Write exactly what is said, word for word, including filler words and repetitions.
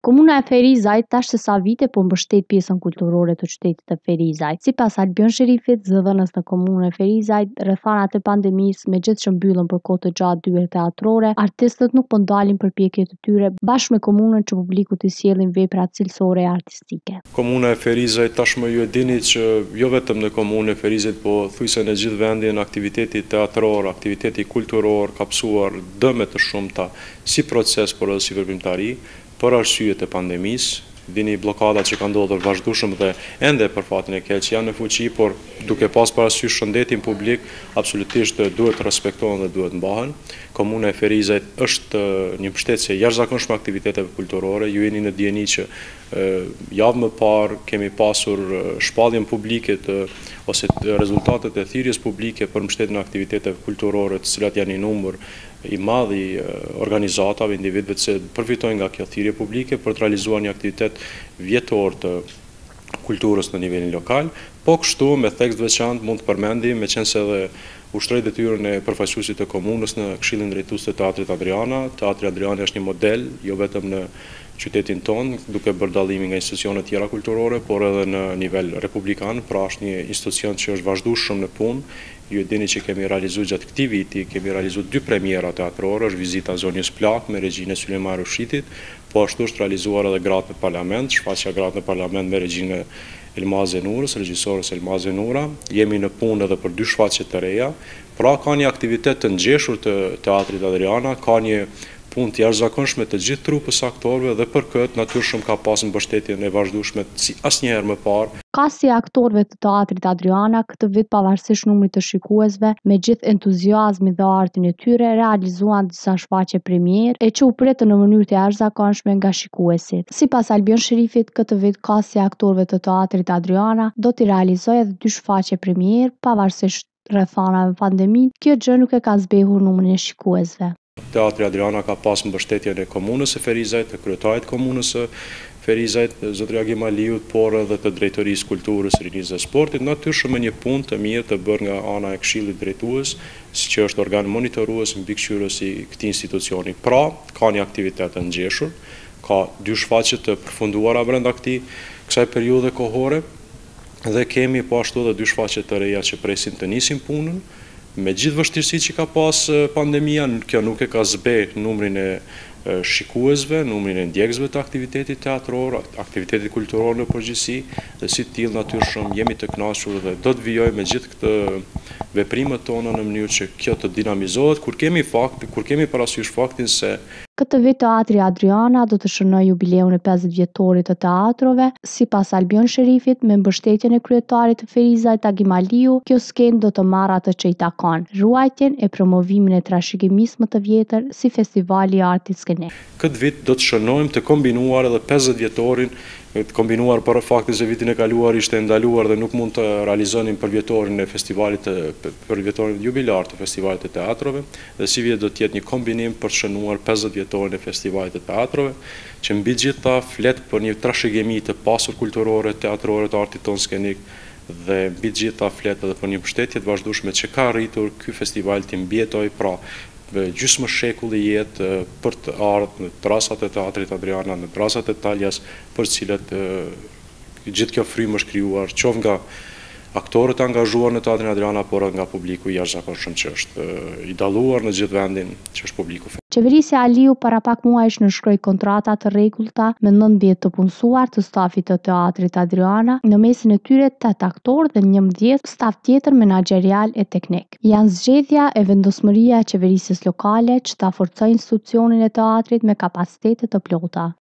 Komuna e Ferizajt tash se sa vite po mbështet pjesën kulturore të qytetit të Ferizajt. Sipas Albion Sherifit, zëdhënës në komunën e Ferizajt, rrethana të pandemisë, megjithëse që mbyllën për kohë të gjatë dyert teatrore, artistët nuk po ndalin përpjekjet e tyre bashkë me komunën që publiku t'i sjellin vepra cilësore e artistike. Komuna e Ferizajt tashmë ju e dini që jo vetëm në komunën e Ferizajt, po thujse në gjithë vendin aktiviteti teatror, aktiviteti kulturor ka psuar dëme të shumta si proces por edhe si veprimtari për arsyet e pandemisë. Dini blokadat që kanë ndodhur vazhdueshëm dhe ende për fatin e keq janë në fuqi, por duke pas parasysh shëndetin publik, absolutisht duhet të respektohen dhe duhet mbahen. Komuna e Ferizajt është një mbështetje jashtëzakonshme aktiviteteve kulturore. Ju jeni në dieni që javë më parë kemi pasur shpalljen publike të ose rezultatet e thirrjes publike për mbështetjen e aktiviteteve kulturore, të cilat janë i numër i madh i organizatave, individëve që përfitojnë nga kjo thirrje publike për të realizuar një aktivitet vjetor të kulturës në nivelin lokal, po kështu me tekst veçantë mund të përmendim, meqense edhe ushtroi detyrën e përfaqësuesit të komunës në Këshillin Drejtues të Teatrit Adriana. Teatri Adriana është një model jo vetëm në qytetin ton, duke bërë dallimi nga institucione tjera kulturore, por edhe në nivel republikan, pra është një institucion që është vazhdueshëm në punë. Ju e dini që kemi realizuar gjatë këtij viti, kemi realizuar dy premiera teatrore, është vizita zonjës Plak me regjinë Sulejman Rushitit, po ashtu është realizuar edhe gratë në parlament, shfaqja gratë në parlament me regjinë Elmaze Nurës, regjisorës Elmaze Nura. Jemi në punë edhe për dy shfaqje të reja, pra ka një aktivitet të ngjeshur të Teatrit Adriana, ka një punë të jashtëzakonshme të gjithë trupës aktorëve dhe për këtë natyrshëm ka pas mbështetjen e vazhdueshme si asnjëherë më parë. Ka si aktorëve të Teatrit Adriana këtë vit pavarësisht numrit të shikuesve, me gjithë entuziazmin dhe artin e tyre, realizuan disa shfaqje premier e që u pritën në mënyrë të jashtëzakonshme nga shikuesit. Sipas Albion Sherifit, këtë vit ka si aktorëve të Teatrit Adriana do t'i realizojë edhe dy shfaqje premier pavarësisht rrethanave pandemik. Kjo gjë nuk e ka zbehur numrin e shikuesve. Teatri Adriana ka pas mbështetjen e komunës së Ferizajt, të kryetarit komunës së Ferizajt, zotëria Gjimaliut, por edhe të drejtorisë kulturës, rinisë dhe sportit, natyrshëm me një punë të mirë të bërë nga ana e Këshillit Drejtues, si që është organ monitorues mbikëqyrës i këtij institucioni. Pra, ka një aktivitet të ngjeshur, ka dy shfaqje të përfunduara brenda këtij kësaj periudhe kohore dhe kemi po ashtu edhe dy shfaqje të reja që presin të nisin punën. Me gjithë vështirësitë që ka pas pandemia, kjo nuk e ka zbeh numrin e shikuesve, numrin e ndjekësve të aktivitetit teatror, aktivitetit kulturor në përgjithësi, dhe si të tillë natyrshëm jemi të kënaqur dhe do të vijojmë me gjithë këtë veprimet tona në mënyrë që kjo të dinamizohet, kur kemi fakt, kur kemi parasysh faktin se këtë vit Teatri Adriana do të shënojë jubileun e pesëdhjetë vjetorit të teatrove. Sipas Albion Sherifit, me mbështetjen e kryetarit të Ferizajt Agimaliu, kjo skenë do të marrë atë që i takon, ruajtjen e promovimin e trashëgimisë më të vjetër si festivali i artit skenik. Këtë vit do të shënojmë të kombinuar edhe pesëdhjetë vjetorin, të kombinuar për faktin se vitin e kaluar ishte ndaluar dhe nuk mund të realizonin për vjetorin e festivalit për vjetorin jubilar të festivalit të teatrove, dhe si vjet do të jetë një kombinim për të shënuar pesëdhjetë vjetorin e festivalit të teatrove, që mbi gjitha flet për një trashëgimi të pasur kulturore, teatrore të artit ton skenik, dhe mbi gjitha flet edhe për një mbështetje të vazhdueshme që ka arritur ky festival të mbjetoj, pra gjysmë shekulli jetë për të ardhur në trasat e Teatrit Adriana, në trasat e Taljas, për të cilat gjithë kjo frymë është krijuar qoftë nga aktorët angazhuar në Teatrin Adriana, por edhe nga publiku i jashtëzakonshëm që është i dalluar në gjithë vendin, që është publiku. Qeverisja Aliu para pak muajsh nënshkroi kontrata të rregullta me nëntëdhjetë të punësuar të stafit të Teatrit Adriana, në mesin e tyre tetë aktorë dhe njëmbëdhjetë staf tjetër menaxherial e teknik. Janë zgjedhja e vendosmëria e qeverisjes lokale që ta forcojë institucionin e teatrit me kapacitete të plota.